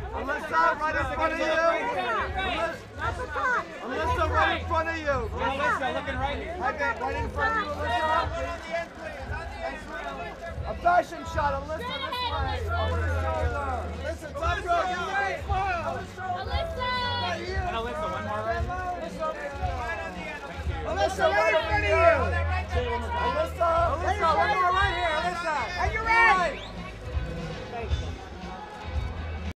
Alyssa, right in front of you. Alyssa, right in front of you. Alyssa, looking right here. Okay, right in front of you, Alyssa. A fashion shot, Alyssa, this way. Over the shoulder.